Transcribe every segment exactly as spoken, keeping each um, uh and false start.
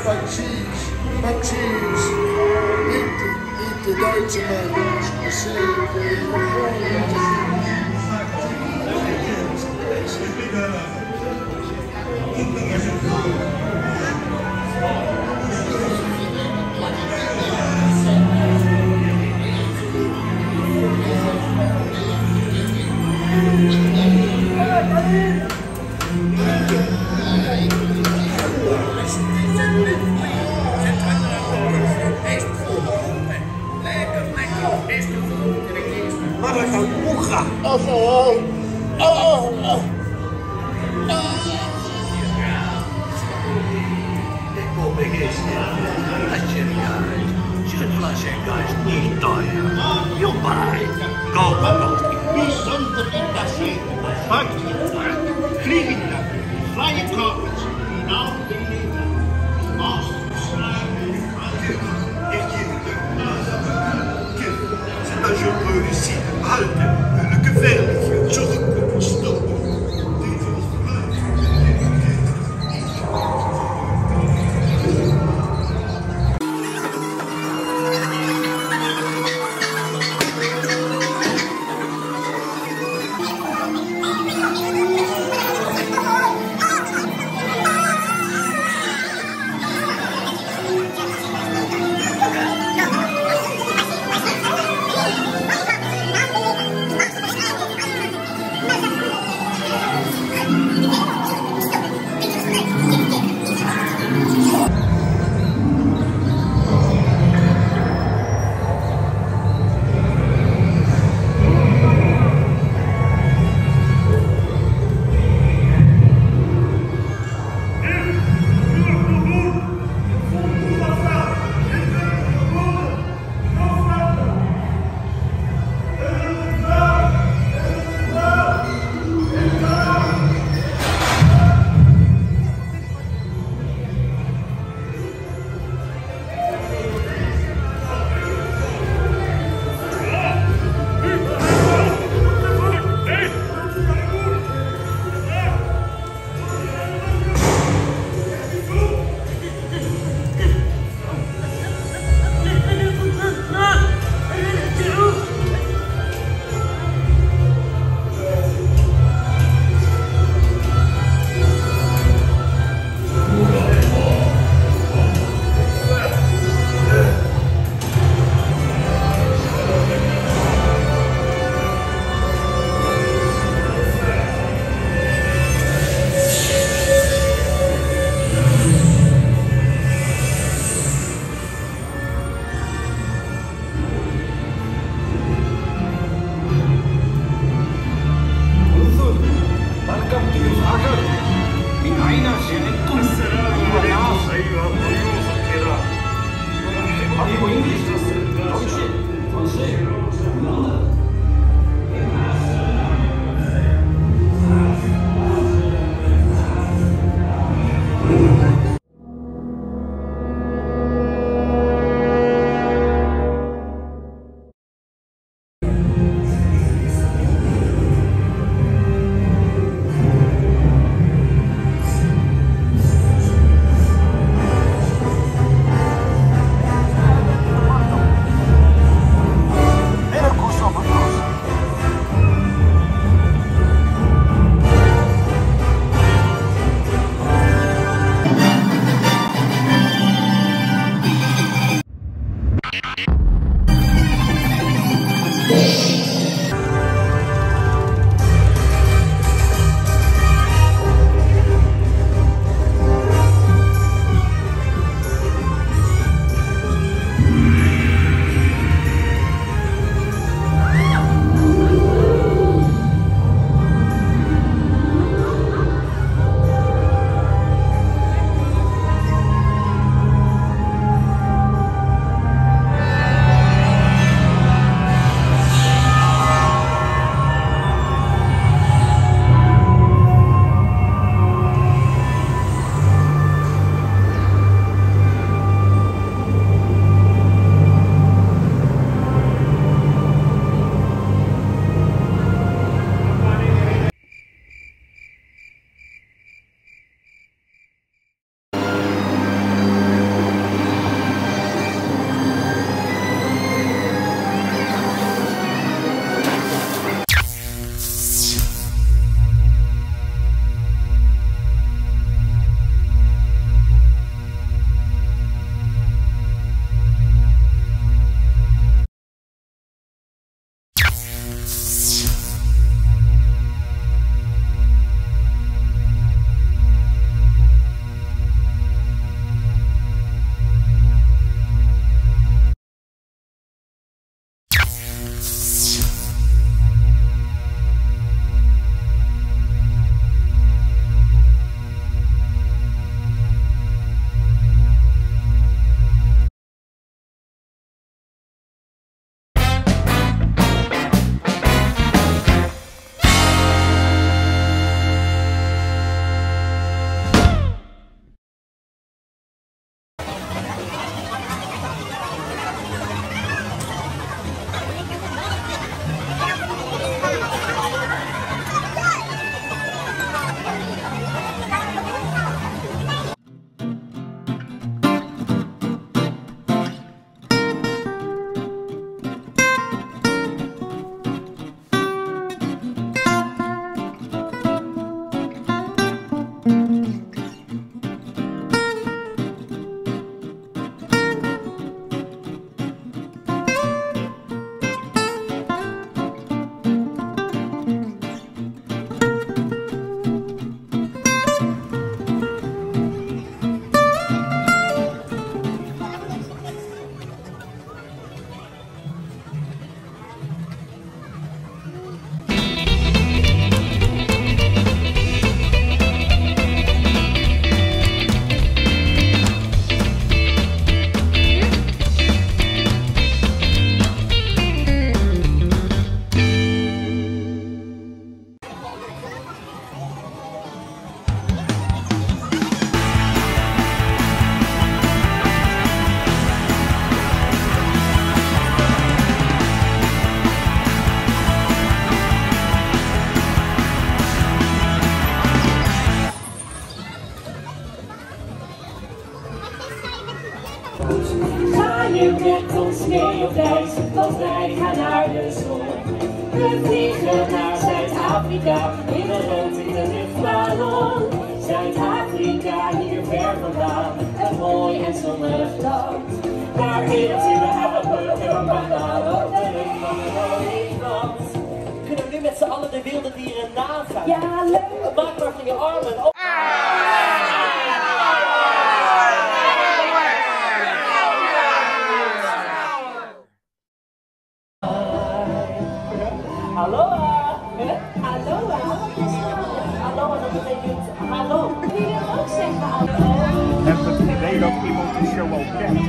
like cheese, like cheese. Eat the, eat the Deutsche man. I say, Oh, oh, oh, oh. Bijzonder interessant. Buitenvliegtuigen, vliegende, flying carpets, finaal beneden, C'est dangereux ici. Halte, le gefährliche, zurück, stopp. Era com o Ga je met ons mee op reis, want wij gaan naar de zon. We vliegen naar Zuid-Afrika, in een rood-witte luchtballon. Zuid-Afrika, hier ver vandaan, een mooi en zonnig land. Daar eten we apen en bananen op de rug van de olifant. Kunnen we nu met z'n allen de wilde dieren nagaan? Ja, leuk! Maak maar van je armen op. Aloha! Aloha! Aloha, dat betekent hallo. Wil je dat ook zeggen? Hallo? Ik heb het idee dat iemand de show al kent.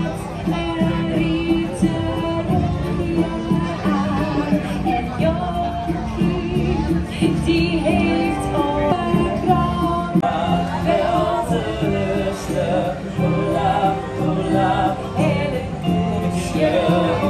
Die heeft overal wel te lusten. Hola, hola, en een koetsje.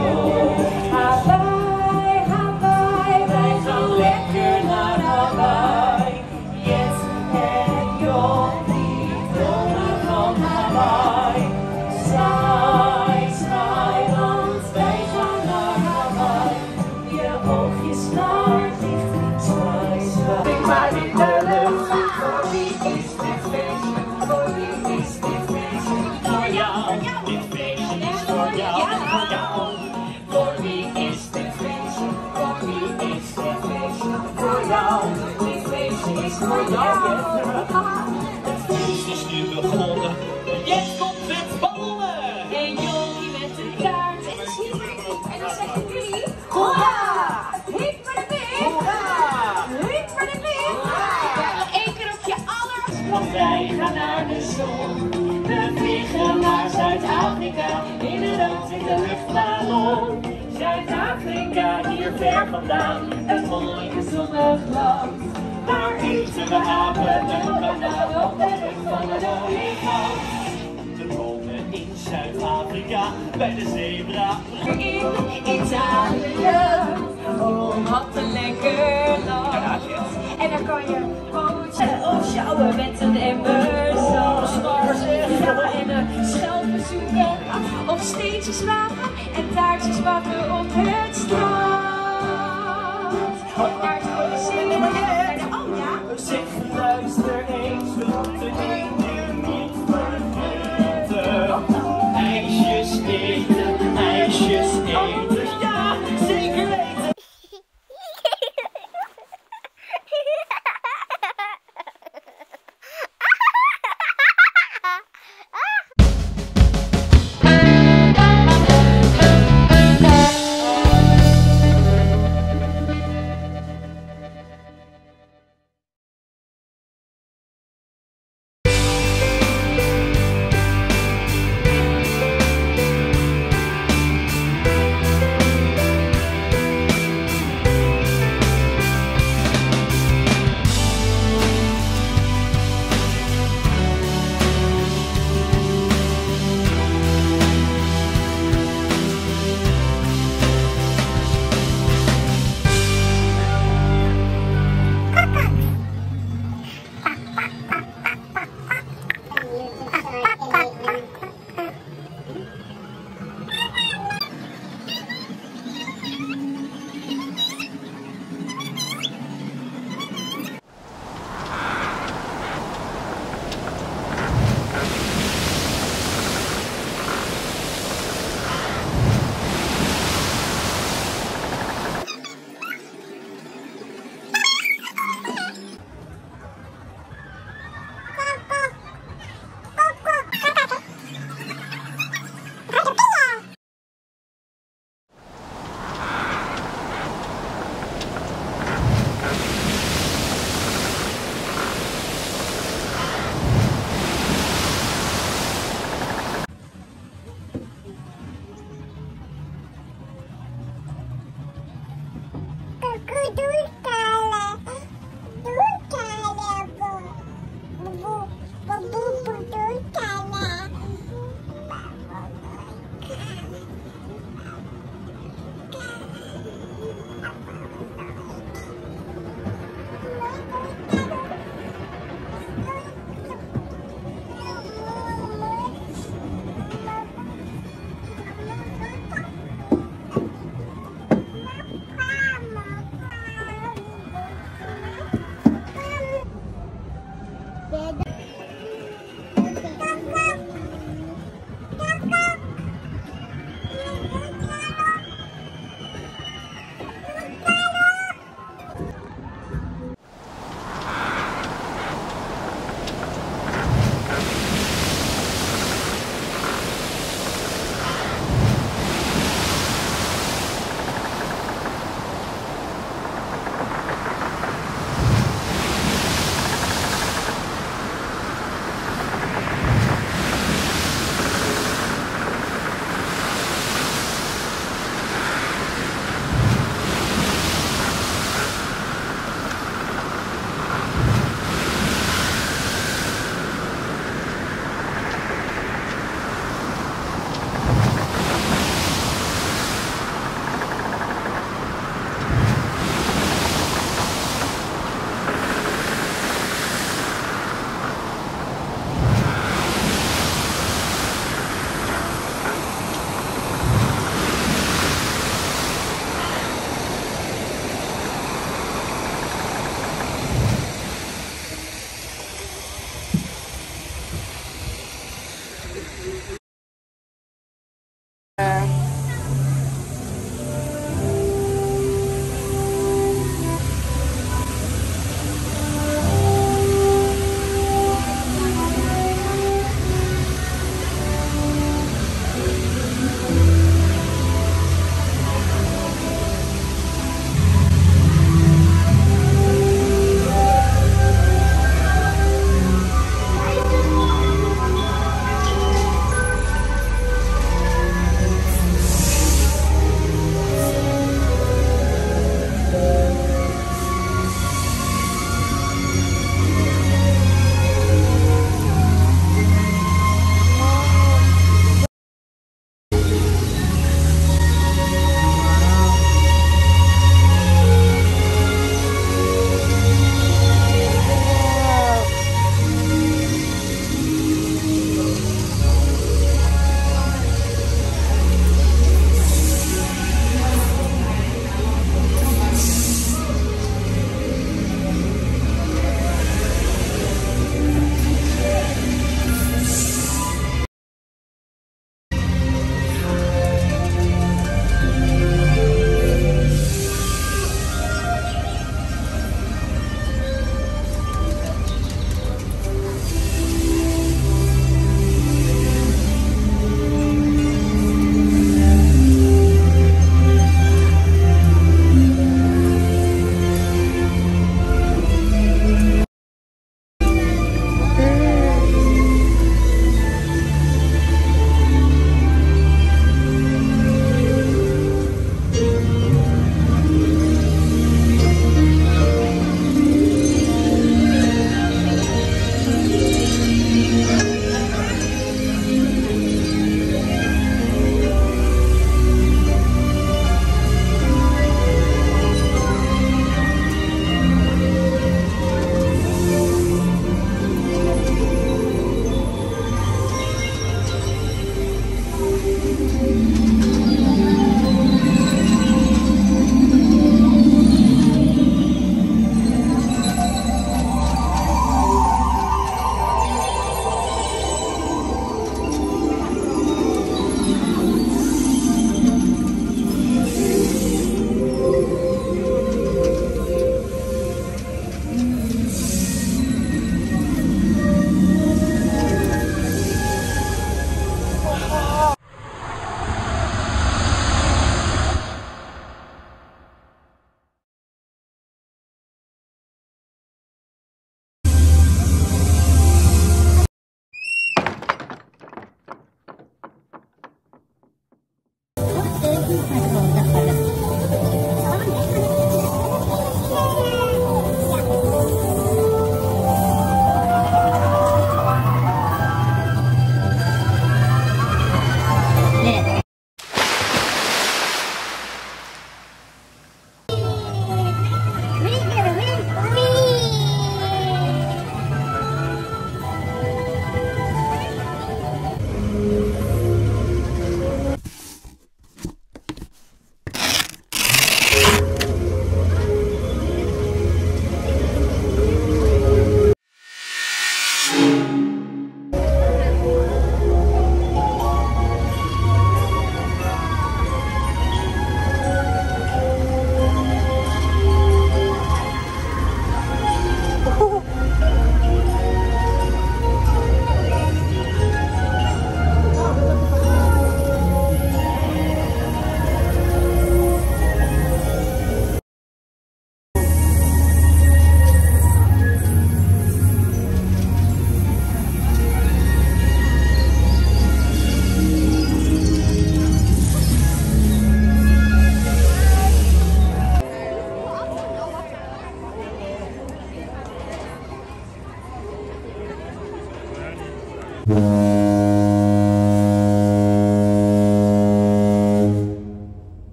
Hawaii, Hawaii, wij gaan lekker naar Hawaii. Yes, en joh, die dromen van Hawaii. Saai, saai, want wij gaan naar Hawaii. Je oogjes maar dicht, saai, saai. Ik maar in de lucht, voor wie is dit feestje? Voor wie is dit feestje? Voor jou, dit feestje is voor jou, voor jou. Voor wie is dit feestje? Voor wie is dit feestje? Voor jou, dit feestje is voor jou. Het feest is nu begonnen, Jet komt met ballen. En Johnny met de kaart. En dan zeggen jullie, hoera! Hip voor de pip! Hoera! Hip voor de pip! Hoera! Eén keer op je aller. Want wij gaan naar de zon. We vliegen naar Zuid-Afrika in een rood-witte luchtballon. Zuid-Afrika, hier ver vandaan, een mooi en zonnig land. Daar eten we apen en bananen op de rug van een olifant. We wonen in Zuid-Afrika bij de zebra. In Italië, oh wat een lekker land. En daar kan je bootje of sjouwen met een emmer. Zo sporten, ja, en een schelpen zoeken. Of steentjes wagen en taartjes bakken op het strand. Daar is de zin. Oh ja? Zeg, luister eens, we moeten één ding niet vergeten. IJsjes eten, ijsjes eten, ja, zeker weten.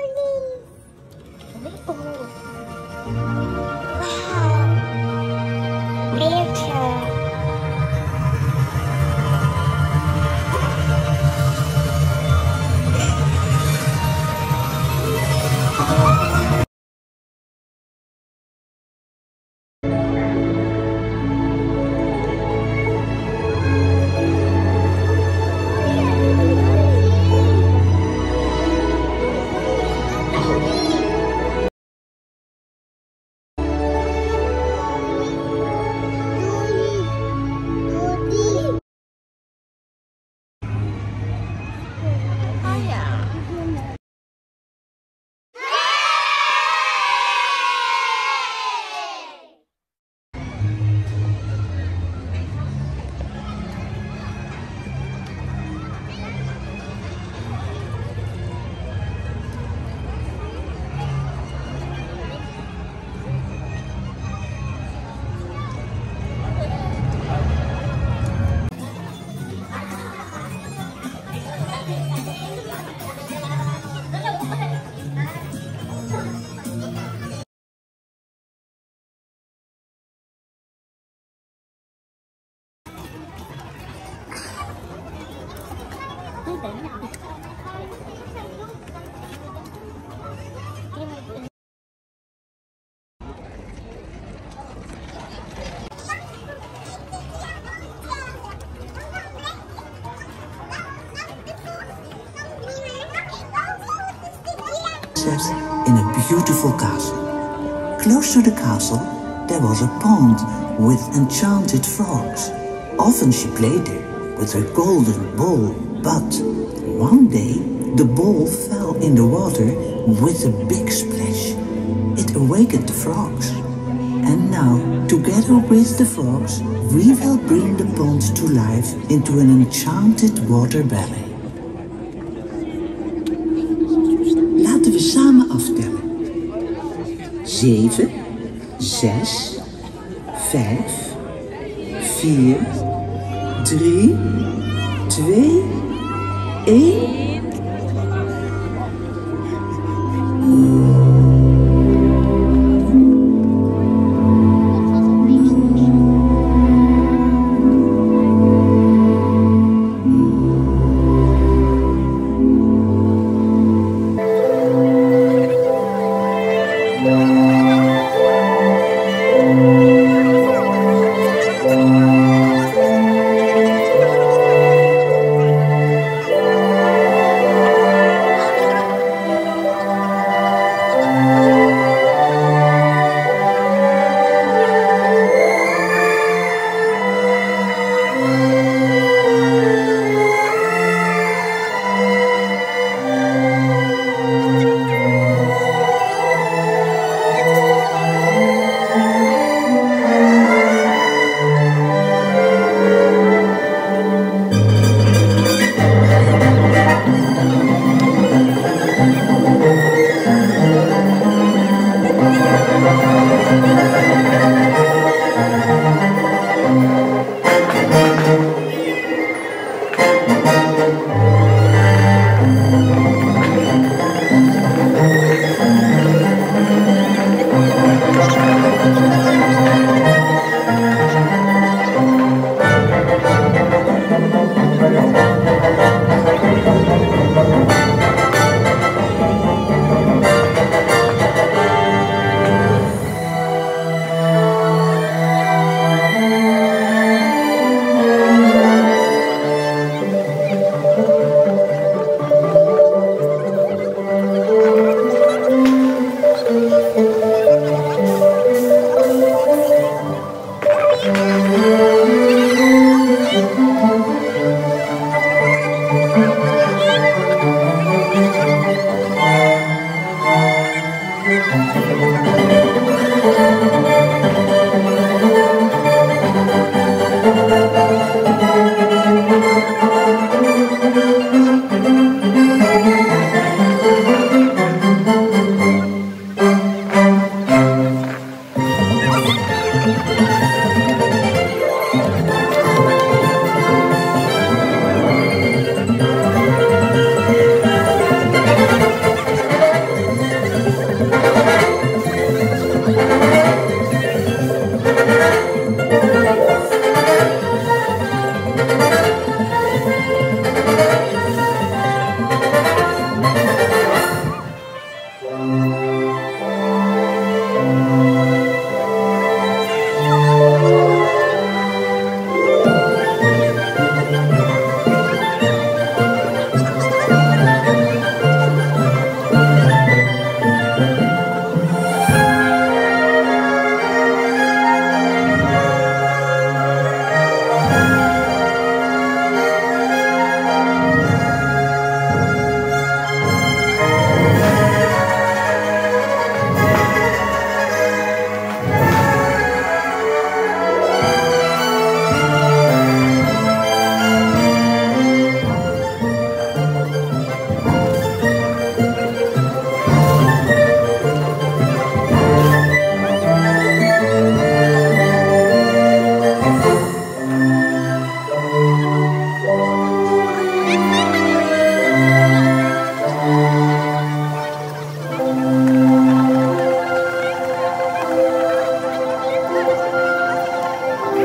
In a beautiful castle. Close to the castle, there was a pond with enchanted frogs. Often she played there with her golden ball, but one day the ball fell in the water with a big splash. It awakened the frogs. And now, together with the frogs, we will bring the pond to life into an enchanted water ballet. Laten we samen aftellen. Zeven, zes, vijf, vier, drie, twee, één.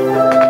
Thank you.